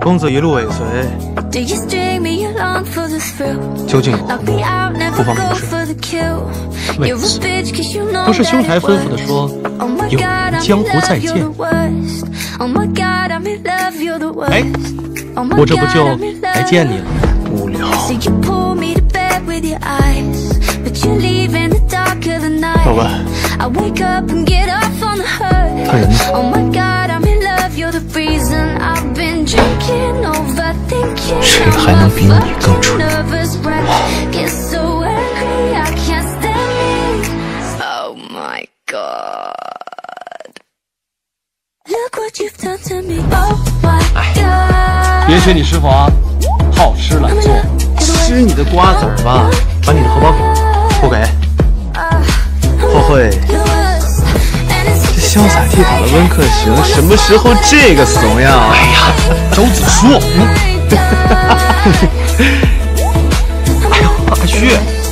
公子一路尾随，究竟有何不方便的事？ 为此，不是兄台吩咐的说，有人江湖再见。哎，我这不就来见你了？ 无聊。老板，他人呢？谁还能比你更蠢？ 别学你师傅啊，好吃懒做。 吃你的瓜子儿吧，把你的荷包给我，不给，后会。这潇洒倜傥的温客行，什么时候这个怂样？ 哎呀，周子舒。哎呦，阿旭。